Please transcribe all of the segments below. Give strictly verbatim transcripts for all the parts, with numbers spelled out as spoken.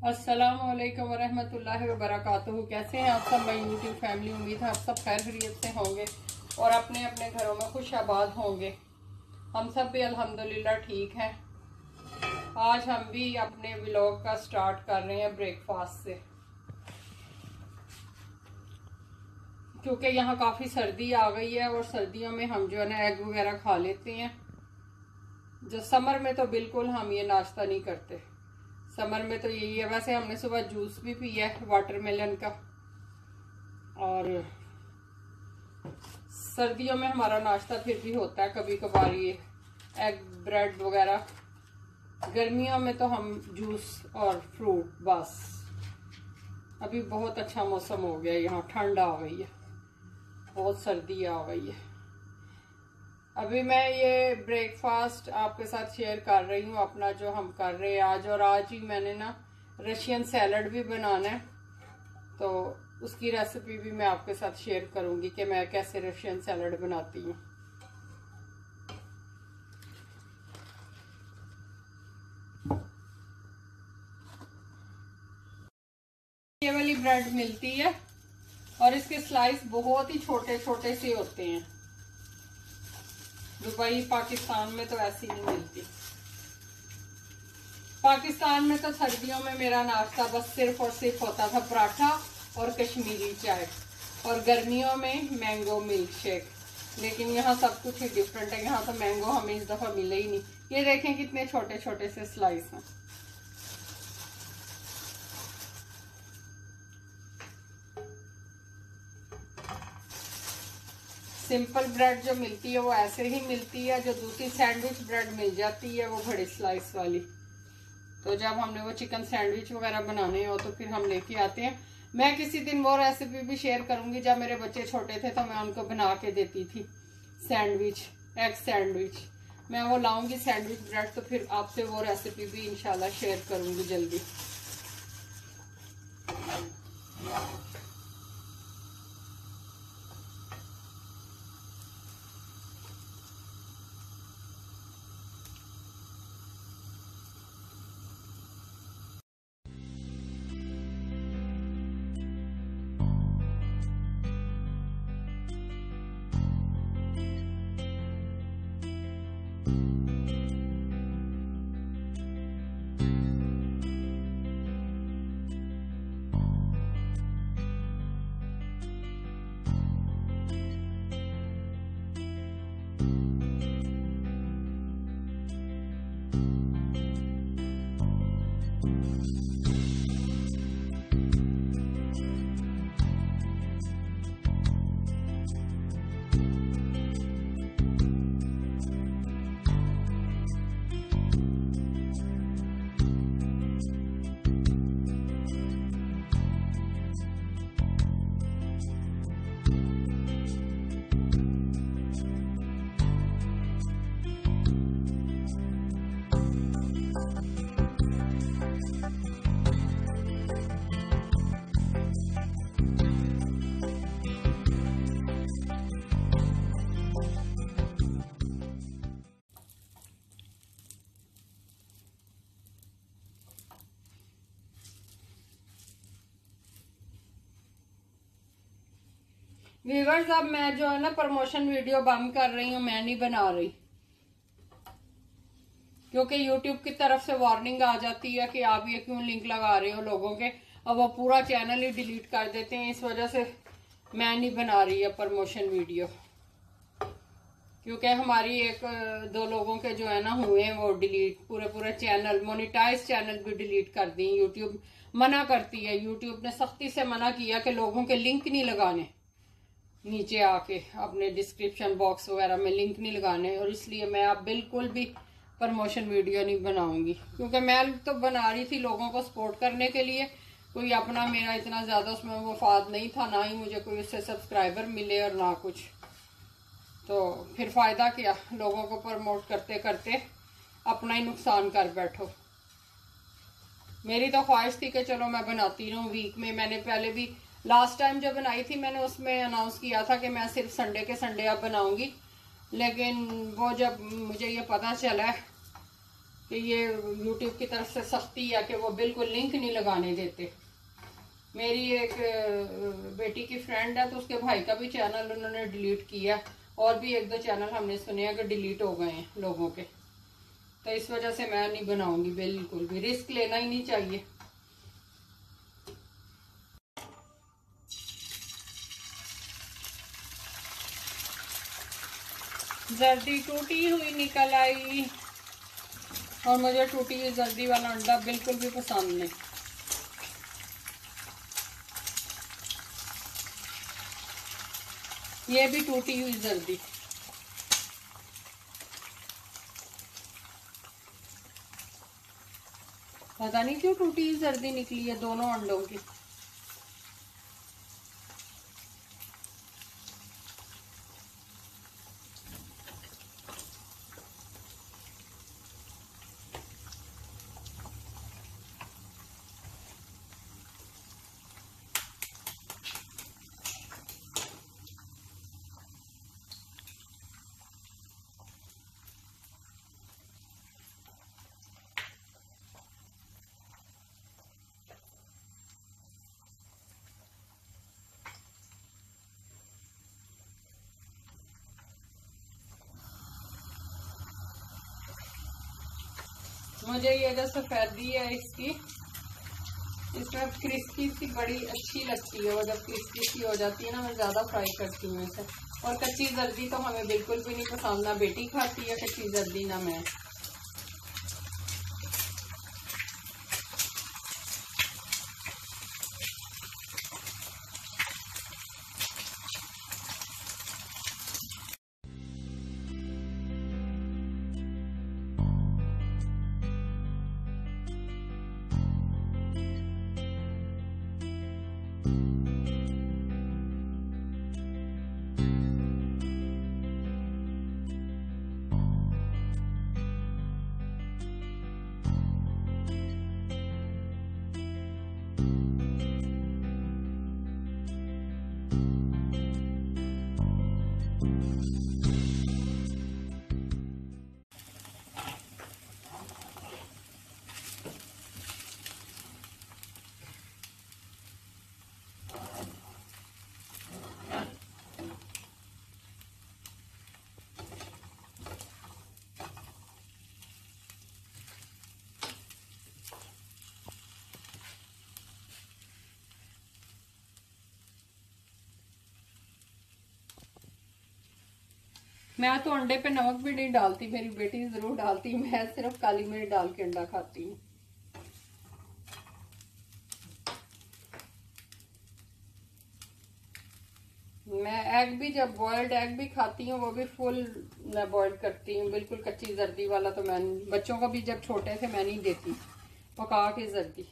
अस्सलामुअलैकुम वरहमतुल्लाहि वबरकातुहू। कैसे हैं आप सब? मैं यूट्यूब फैमिली, उम्मीद है आप सब खैर खैरियत से होंगे और अपने अपने घरों में खुश आबाद होंगे। हम सब भी अल्हम्दुलिल्लाह ठीक हैं। आज हम भी अपने व्लॉग का स्टार्ट कर रहे हैं ब्रेकफास्ट से, क्योंकि यहाँ काफ़ी सर्दी आ गई है और सर्दियों में हम जो है ना एग वगैरह खा लेते हैं। जो समर में तो बिल्कुल हम ये नाश्ता नहीं करते। समर में तो यही है। वैसे हमने सुबह जूस भी पिया है वाटरमेलन का, और सर्दियों में हमारा नाश्ता फिर भी होता है कभी कभार ये एग ब्रेड वगैरह। गर्मियों में तो हम जूस और फ्रूट बस। अभी बहुत अच्छा मौसम हो गया, यहाँ ठंड आ गई है, बहुत सर्दी आ गई है। अभी मैं ये ब्रेकफास्ट आपके साथ शेयर कर रही हूँ अपना, जो हम कर रहे हैं आज। और आज ही मैंने ना रशियन सैलड भी बनाना है, तो उसकी रेसिपी भी मैं आपके साथ शेयर करूंगी कि मैं कैसे रशियन सैलड बनाती हूँ। ये वाली ब्रेड मिलती है और इसके स्लाइस बहुत ही छोटे छोटे से होते हैं। दुबई पाकिस्तान में तो ऐसी नहीं मिलती। पाकिस्तान में तो सर्दियों में मेरा नाश्ता बस सिर्फ और सिर्फ होता था पराठा और कश्मीरी चाय, और गर्मियों में मैंगो मिल्क शेक। लेकिन यहाँ सब कुछ ही डिफरेंट है। यहाँ तो मैंगो हमें इस दफा मिले ही नहीं। ये देखें कितने छोटे छोटे से स्लाइस हैं। सिंपल ब्रेड जो मिलती है वो ऐसे ही मिलती है। जो दूसरी सैंडविच ब्रेड मिल जाती है वो बड़ी स्लाइस वाली। तो जब हमने वो चिकन सैंडविच वगैरह बनाने हो तो फिर हम लेके आते हैं। मैं किसी दिन वो रेसिपी भी शेयर करूंगी। जब मेरे बच्चे छोटे थे तो मैं उनको बना के देती थी सैंडविच, एग सैंडविच। मैं वो लाऊंगी सैंडविच ब्रेड, तो फिर आपसे वो रेसिपी भी इंशाल्लाह शेयर करूंगी जल्दी। व्यूअर्स, अब मैं जो है ना प्रमोशन वीडियो बंद कर रही हूँ, मैं नहीं बना रही, क्योंकि यूट्यूब की तरफ से वार्निंग आ जाती है कि आप ये क्यों लिंक लगा रहे हो लोगों के, और वो पूरा चैनल ही डिलीट कर देते हैं। इस वजह से मैं नहीं बना रही है प्रमोशन वीडियो, क्योंकि हमारी एक दो लोगों के जो है ना हुए वो डिलीट, पूरे पूरे चैनल, मोनेटाइज चैनल भी डिलीट कर दी। यूट्यूब मना करती है, यूट्यूब ने सख्ती से मना किया कि लोगों के लिंक नहीं लगाने, नीचे आके अपने डिस्क्रिप्शन बॉक्स वगैरह में लिंक नहीं लगाने। और इसलिए मैं अब बिल्कुल भी प्रमोशन वीडियो नहीं बनाऊंगी, क्योंकि मैं तो बना रही थी लोगों को सपोर्ट करने के लिए। कोई अपना मेरा इतना ज़्यादा उसमें वफाद नहीं था, ना ही मुझे कोई उससे सब्सक्राइबर मिले और ना कुछ। तो फिर फ़ायदा क्या, लोगों को प्रमोट करते करते अपना ही नुकसान कर बैठो। मेरी तो ख्वाहिश थी कि चलो मैं बनाती रहूँ वीक में। मैंने पहले भी लास्ट टाइम जब बनाई थी मैंने उसमें अनाउंस किया था कि मैं सिर्फ संडे के संडे अब बनाऊंगी। लेकिन वो जब मुझे ये पता चला कि ये यूट्यूब की तरफ से सख्ती है कि वो बिल्कुल लिंक नहीं लगाने देते। मेरी एक बेटी की फ्रेंड है तो उसके भाई का भी चैनल उन्होंने डिलीट किया, और भी एक दो चैनल हमने सुने हैं कि डिलीट हो गए हैं लोगों के। तो इस वजह से मैं नहीं बनाऊंगी, बिल्कुल भी रिस्क लेना ही नहीं चाहिए। जर्दी टूटी हुई निकल आई, और मुझे टूटी हुई जर्दी वाला अंडा बिल्कुल भी पसंद नहीं। ये भी टूटी हुई जर्दी। पता नहीं क्यों टूटी हुई जर्दी निकली है दोनों अंडों की। मुझे ये जो सफेदी है इसकी, इसमें क्रिस्पी सी बड़ी अच्छी लगती है। वो जब क्रिस्पी सी हो जाती है ना, मैं ज्यादा फ्राई करती हूँ इसे। और कच्ची जर्दी तो हमें बिल्कुल भी नहीं पसंद, ना बेटी खाती है कच्ची जर्दी ना मैं। मैं तो अंडे पे नमक भी नहीं डालती, मेरी बेटी जरूर डालती, मैं सिर्फ काली मिर्च डाल के अंडा खाती हूँ। मैं एग भी, जब बॉइल्ड एग भी खाती हूँ वो भी फुल मैं बॉइल्ड करती हूँ, बिल्कुल कच्ची जर्दी वाला तो मैं, बच्चों को भी जब छोटे थे मैं नहीं देती, पका के जर्दी।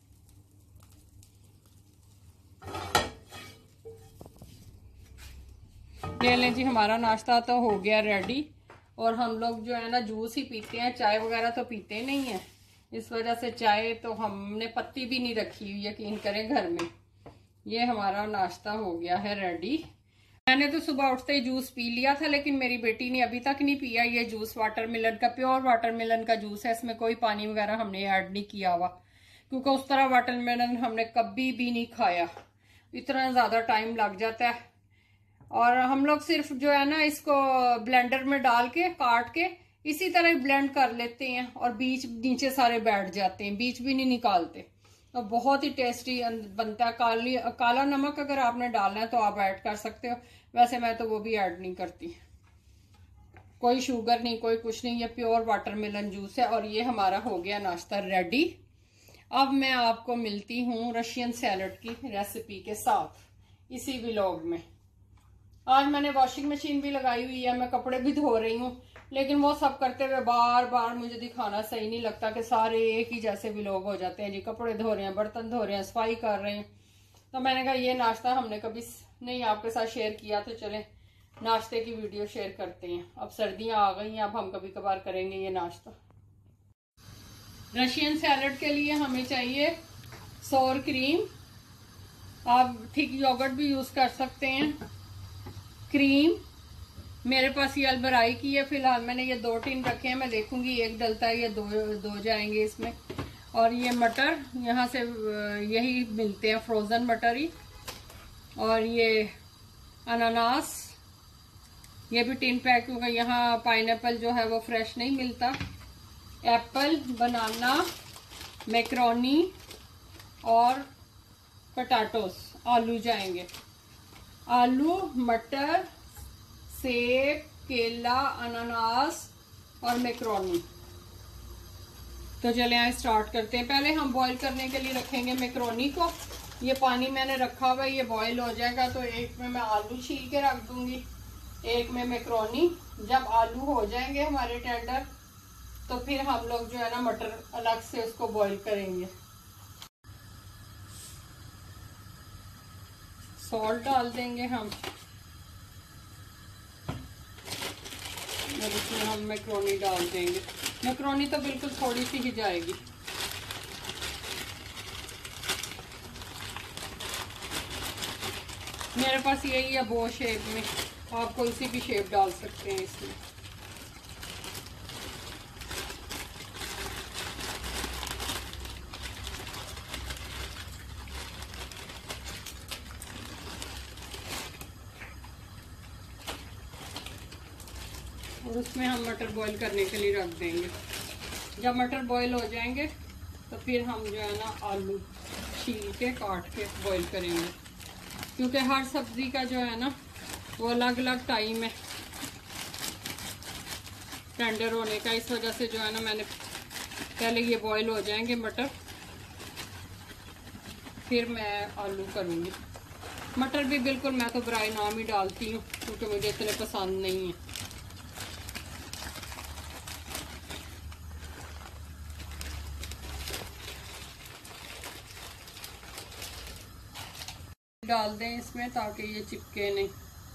ये लें जी, हमारा नाश्ता तो हो गया रेडी। और हम लोग जो है ना जूस ही पीते हैं, चाय वगैरह तो पीते नहीं है, इस वजह से चाय तो हमने पत्ती भी नहीं रखी हुई, यकीन करें घर में। ये हमारा नाश्ता हो गया है रेडी। मैंने तो सुबह उठते ही जूस पी लिया था, लेकिन मेरी बेटी ने अभी तक नहीं पिया। ये जूस वाटरमेलन का, प्योर वाटरमेलन का जूस है, इसमें कोई पानी वगैरह हमने ऐड नहीं किया हुआ, क्योंकि उस तरह वाटरमेलन हमने कभी भी नहीं खाया, इतना ज्यादा टाइम लग जाता है। और हम लोग सिर्फ जो है ना इसको ब्लेंडर में डाल के काट के इसी तरह ही ब्लेंड कर लेते हैं, और बीज नीचे सारे बैठ जाते हैं, बीज भी नहीं निकालते। तो बहुत ही टेस्टी बनता है। काली काला नमक अगर आपने डालना है तो आप ऐड कर सकते हो, वैसे मैं तो वो भी ऐड नहीं करती। कोई शुगर नहीं, कोई कुछ नहीं, ये प्योर वाटरमेलन जूस है। और ये हमारा हो गया नाश्ता रेडी। अब मैं आपको मिलती हूँ रशियन सैलड की रेसिपी के साथ इसी व्लॉग में। आज मैंने वॉशिंग मशीन भी लगाई हुई है, मैं कपड़े भी धो रही हूँ, लेकिन वो सब करते हुए बार बार मुझे दिखाना सही नहीं लगता कि सारे एक ही जैसे व्लॉग हो जाते हैं जी। कपड़े धो रहे हैं, बर्तन धो रहे हैं, सफाई कर रहे हैं। तो मैंने कहा ये नाश्ता हमने कभी नहीं आपके साथ शेयर किया, तो चले नाश्ते की वीडियो शेयर करते हैं। अब सर्दियां आ गई हैं, अब हम कभी कभार करेंगे ये नाश्ता। रशियन सैलड के लिए हमें चाहिए सोर क्रीम, आप थिक योगर्ट भी यूज कर सकते हैं, क्रीम, मेरे पास ये अलबराई की है, फिलहाल मैंने ये दो टिन रखे हैं, मैं देखूंगी एक डलता है या दो दो जाएंगे इसमें। और ये मटर यहाँ से यही मिलते हैं, फ्रोज़न मटर ही। और ये अनानास, ये भी टिन पैक, क्योंकि यहाँ पाइनएप्पल जो है वो फ्रेश नहीं मिलता। एप्पल, बनाना, मैक्रोनी और पटाटोस, आलू जाएंगे। आलू, मटर, सेब, केला, अनानास और मैक्रोनी। तो चले आए स्टार्ट करते हैं। पहले हम बॉईल करने के लिए रखेंगे मैक्रोनी को। ये पानी मैंने रखा हुआ है, ये बॉईल हो जाएगा तो एक में मैं आलू छील के रख दूंगी, एक में मैक्रोनी। जब आलू हो जाएंगे हमारे टेंडर तो फिर हम लोग जो है ना मटर अलग से उसको बॉईल करेंगे। सॉल्ट डाल देंगे हम, और इसमें हम मैक्रोनी डाल देंगे। मैक्रोनी तो बिल्कुल थोड़ी सी ही जाएगी। मेरे पास यही है बो शेप में, आप कोई सी भी शेप डाल सकते हैं इसमें। और उसमें हम मटर बॉईल करने के लिए रख देंगे। जब मटर बॉईल हो जाएंगे तो फिर हम जो है ना आलू छील के काट के बॉईल करेंगे, क्योंकि हर सब्ज़ी का जो है ना वो अलग अलग टाइम है टेंडर होने का। इस वजह से जो है ना मैंने पहले ये बॉईल हो जाएंगे मटर, फिर मैं आलू करूँगी। मटर भी बिल्कुल मैं तो बराए नाम ही डालती हूँ, क्योंकि मुझे इतने पसंद नहीं है। डाल दें इसमें ताकि ये चिपके नहीं।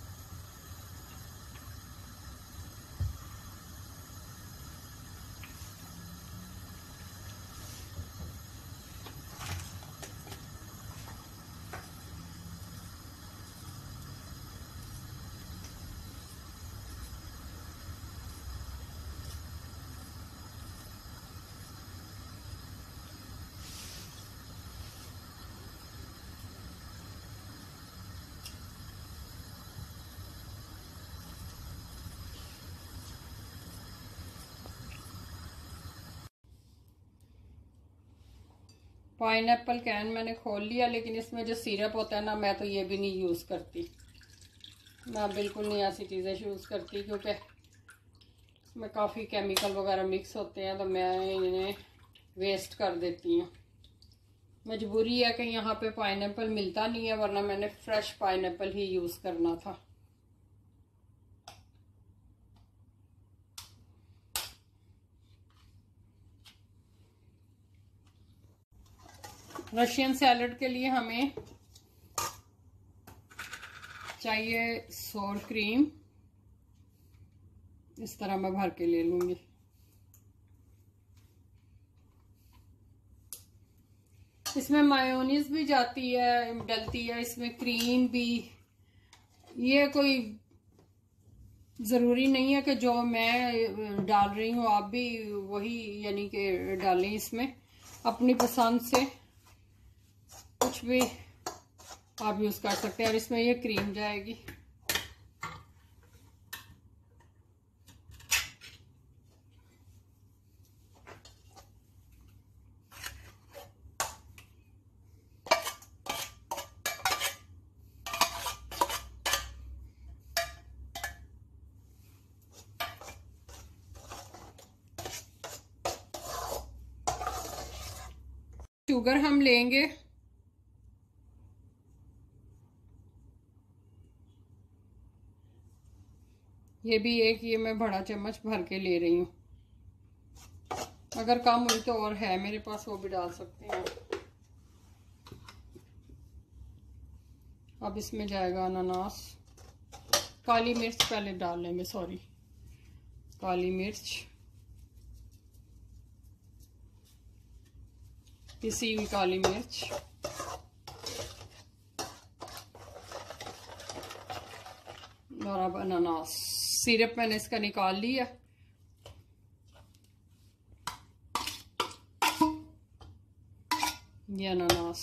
पाइनएप्पल कैन मैंने खोल लिया, लेकिन इसमें जो सिरप होता है ना, मैं तो ये भी नहीं यूज़ करती। मैं बिल्कुल नहीं ऐसी चीज़ें यूज़ करती, क्योंकि इसमें काफ़ी केमिकल वगैरह मिक्स होते हैं, तो मैं इन्हें वेस्ट कर देती हूँ। मजबूरी है कि यहाँ पे पाइनएप्पल मिलता नहीं है, वरना मैंने फ्रेश पाइनएप्पल ही यूज़ करना था। रशियन सैलड के लिए हमें चाहिए सोर क्रीम। इस तरह मैं भर के ले लूंगी। इसमें मायोनीज भी जाती है, डलती है, इसमें क्रीम भी। ये कोई ज़रूरी नहीं है कि जो मैं डाल रही हूँ आप भी वही यानी कि डालें। इसमें अपनी पसंद से कुछ भी आप यूज़ कर सकते हैं। और इसमें ये क्रीम जाएगी। शुगर हम लेंगे ये भी एक, ये मैं बड़ा चम्मच भर के ले रही हूँ। अगर कम हुई तो और है मेरे पास, वो भी डाल सकते हैं। अब इसमें जाएगा अनानास। काली मिर्च पहले डाल लेंगे, सॉरी, काली मिर्च, पिसी हुई काली मिर्च, और अब अनानास, सिरप मैंने इसका निकाल लिया। ये अनानास,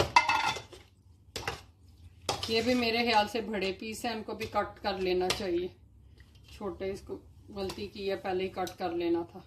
ये भी मेरे ख्याल से बड़े पीस हैं, इनको भी कट कर लेना चाहिए। छोटे, इसको गलती की है, पहले ही कट कर लेना था।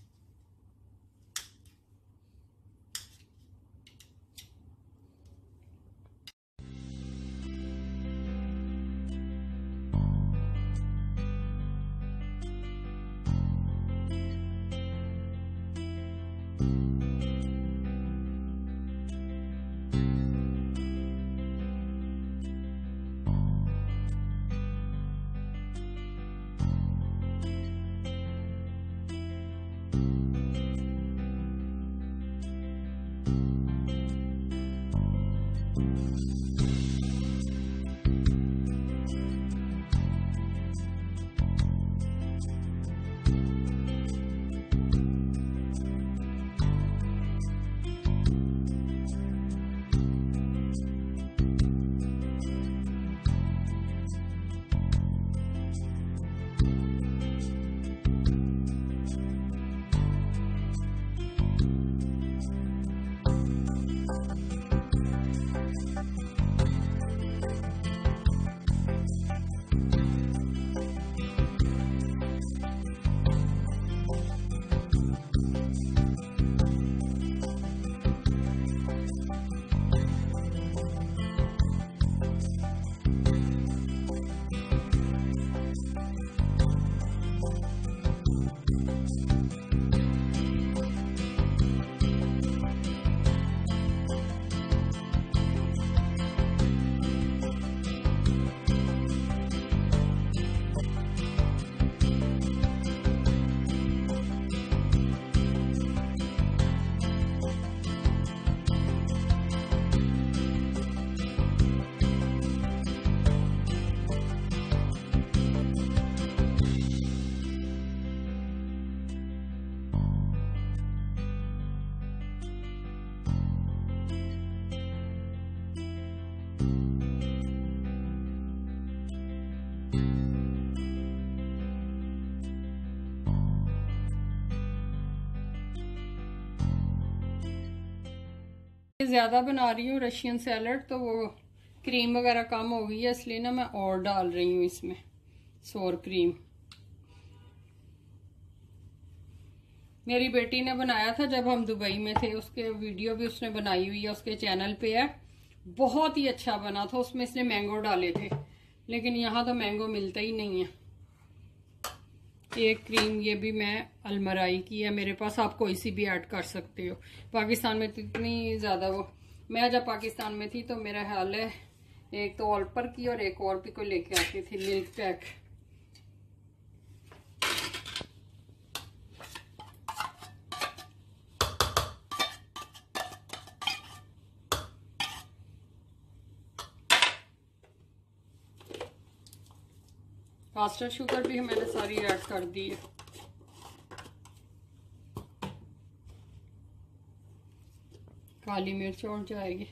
ज्यादा बना रही हूँ रशियन सैलड, तो वो क्रीम वगैरह कम हो गई है, इसलिए ना मैं और डाल रही हूँ इसमें सोर क्रीम। मेरी बेटी ने बनाया था जब हम दुबई में थे, उसके वीडियो भी उसने बनाई हुई है, उसके चैनल पे है। बहुत ही अच्छा बना था, उसमें इसने मैंगो डाले थे, लेकिन यहाँ तो मैंगो मिलता ही नहीं है। एक क्रीम ये भी मैं अलमराई की है मेरे पास, आप कोई सी भी ऐड कर सकते हो। पाकिस्तान में तो इतनी ज़्यादा, वो मैं जब पाकिस्तान में थी तो मेरा ख्याल है एक तो ऑल्पर की और एक और भी कोई लेके आती थी, मिल्क पैक। कास्टर शुगर भी मैंने सारी ऐड कर दी है। काली मिर्च और जाएगी।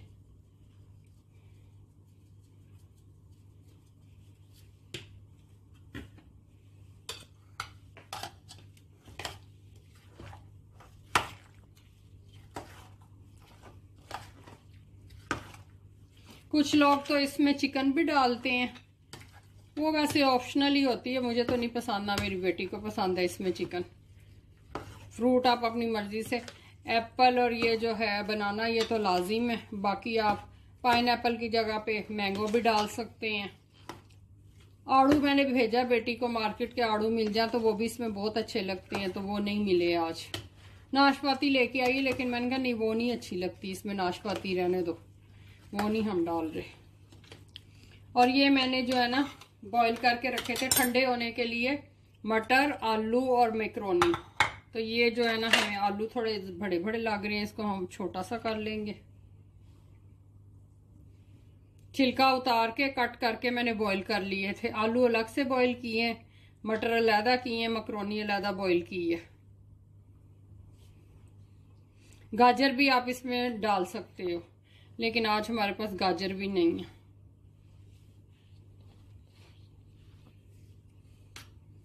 कुछ लोग तो इसमें चिकन भी डालते हैं, वो वैसे ऑप्शनल ही होती है, मुझे तो नहीं पसंद, ना मेरी बेटी को पसंद है इसमें चिकन। फ्रूट आप अपनी मर्जी से, एप्पल और ये जो है बनाना ये तो लाजिम है, बाकी आप पाइन एप्पल की जगह पे मैंगो भी डाल सकते हैं। आड़ू मैंने भेजा बेटी को, मार्केट के आड़ू मिल जाए तो वो भी इसमें बहुत अच्छे लगते हैं, तो वो नहीं मिले आज। नाशपाती लेके आई, लेकिन मैंने कहा नहीं वो नहीं अच्छी लगती, इसमें नाशपाती रहने दो, वो नहीं हम डाल रहे। और ये मैंने जो है ना बॉईल करके रखे थे ठंडे होने के लिए, मटर, आलू और मैक्रोनी। तो ये जो है ना हमें आलू थोड़े बड़े बड़े लग रहे हैं, इसको हम छोटा सा कर लेंगे। छिलका उतार के कट करके मैंने बॉईल कर लिए थे। आलू अलग से बॉईल किए, मटर अलहदा किए, मैक्रोनी अलहदा बॉईल की है। गाजर भी आप इसमें डाल सकते हो, लेकिन आज हमारे पास गाजर भी नहीं है।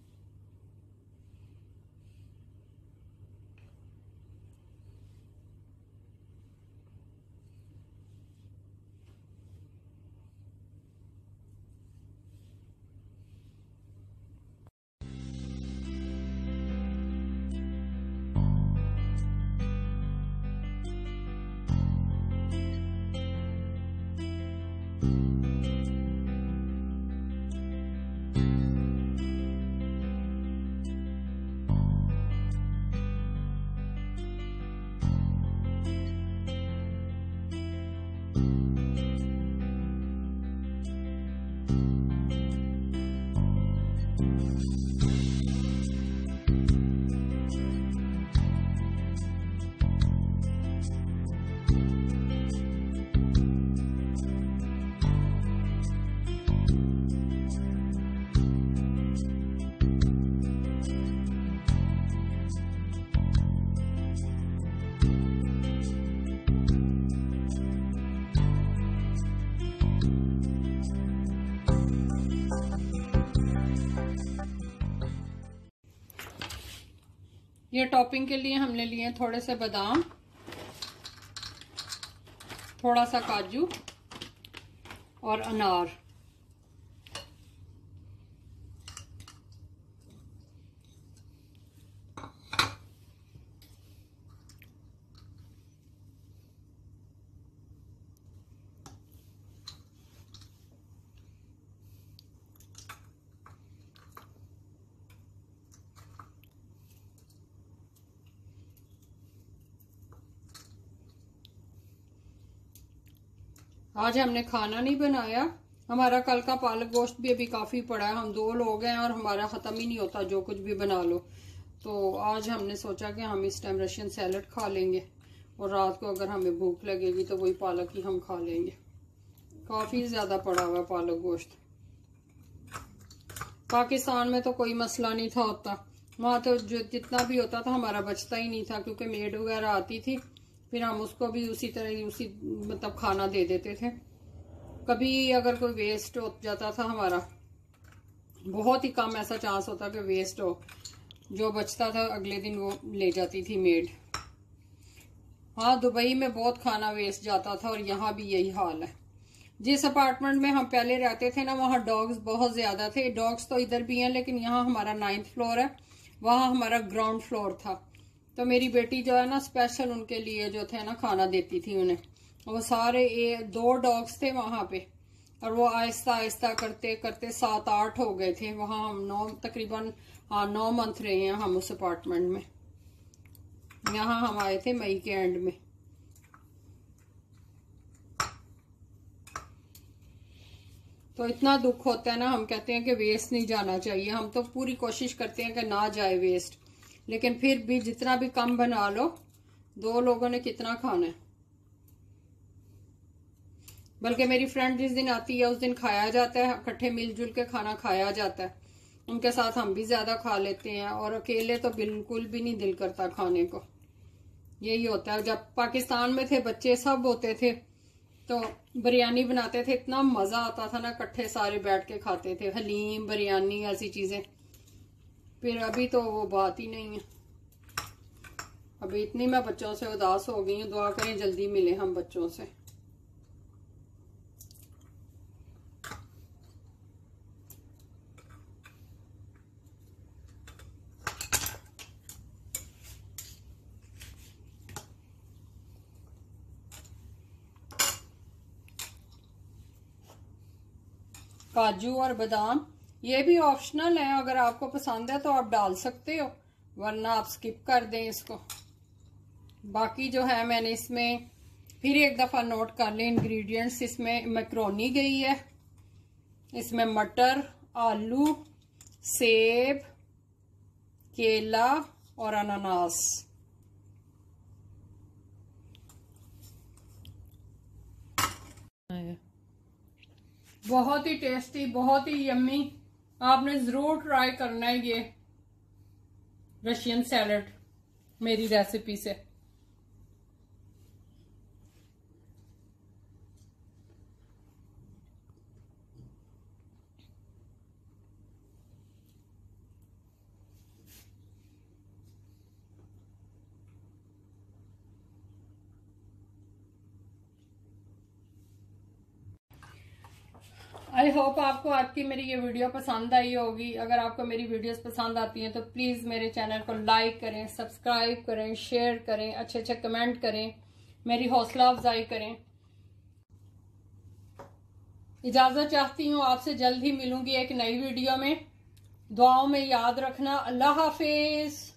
ये टॉपिंग के लिए हमने लिए थोड़े से बादाम, थोड़ा सा काजू और अनार। आज हमने खाना नहीं बनाया, हमारा कल का पालक गोश्त भी अभी काफ़ी पड़ा है। हम दो लोग हैं और हमारा ख़त्म ही नहीं होता जो कुछ भी बना लो। तो आज हमने सोचा कि हम इस टाइम रशियन सैलड खा लेंगे और रात को अगर हमें भूख लगेगी तो वही पालक ही हम खा लेंगे। काफ़ी ज़्यादा पड़ा हुआ पालक गोश्त। पाकिस्तान में तो कोई मसला नहीं था होता, वहाँ तो जो जितना भी होता था हमारा बचता ही नहीं था, क्योंकि मेड वगैरह आती थी, फिर हम उसको भी उसी तरह उसी मतलब खाना दे देते थे। कभी अगर कोई वेस्ट हो जाता था हमारा, बहुत ही कम ऐसा चांस होता कि वेस्ट हो, जो बचता था अगले दिन वो ले जाती थी मेड। हाँ, दुबई में बहुत खाना वेस्ट जाता था और यहाँ भी यही हाल है। जिस अपार्टमेंट में हम पहले रहते थे ना, वहाँ डॉग्स बहुत ज्यादा थे। डॉग्स तो इधर भी हैं, लेकिन यहाँ हमारा नाइन्थ फ्लोर है, वहाँ हमारा ग्राउंड फ्लोर था। तो मेरी बेटी जो है ना, स्पेशल उनके लिए जो थे ना खाना देती थी उन्हें। वो सारे ए, दो डॉग्स थे वहां पे, और वो आहिस्ता आहिस्ता करते करते सात आठ हो गए थे। वहां हम नौ तकरीबन हाँ नौ मंथ रहे हैं हम उस अपार्टमेंट में। यहाँ हम आए थे मई के एंड में। तो इतना दुख होता है ना, हम कहते हैं कि वेस्ट नहीं जाना चाहिए। हम तो पूरी कोशिश करते हैं कि ना जाए वेस्ट, लेकिन फिर भी जितना भी कम बना लो, दो लोगों ने कितना खाना है। बल्कि मेरी फ्रेंड जिस दिन आती है उस दिन खाया जाता है, इकट्ठे मिलजुल के खाना खाया जाता है। उनके साथ हम भी ज्यादा खा लेते हैं, और अकेले तो बिल्कुल भी नहीं दिल करता खाने को। यही होता है। जब पाकिस्तान में थे, बच्चे सब होते थे, तो बिरयानी बनाते थे, इतना मजा आता था ना, इकट्ठे सारे बैठ के खाते थे, हलीम, बिरयानी, ऐसी चीजें। फिर अभी तो वो बात ही नहीं है। अभी इतनी मैं बच्चों से उदास हो गई हूँ, दुआ करें जल्दी मिले हम बच्चों से। काजू और बादाम ये भी ऑप्शनल है, अगर आपको पसंद है तो आप डाल सकते हो, वरना आप स्किप कर दें इसको। बाकी जो है मैंने इसमें फिर एक दफा नोट कर लें इंग्रेडिएंट्स। इसमें मैक्रोनी गई है, इसमें मटर, आलू, सेब, केला और अनानास। बहुत ही टेस्टी, बहुत ही यम्मी। आपने जरूर ट्राई करना है ये रशियन सैलड मेरी रेसिपी से। आई होप आपको आज की मेरी ये वीडियो पसंद आई होगी। अगर आपको मेरी वीडियोस पसंद आती हैं तो प्लीज़ मेरे चैनल को लाइक करें, सब्सक्राइब करें, शेयर करें, अच्छे अच्छे कमेंट करें, मेरी हौसला अफजाई करें। इजाज़त चाहती हूँ, आपसे जल्द ही मिलूंगी एक नई वीडियो में। दुआओं में याद रखना। अल्लाह हाफिज।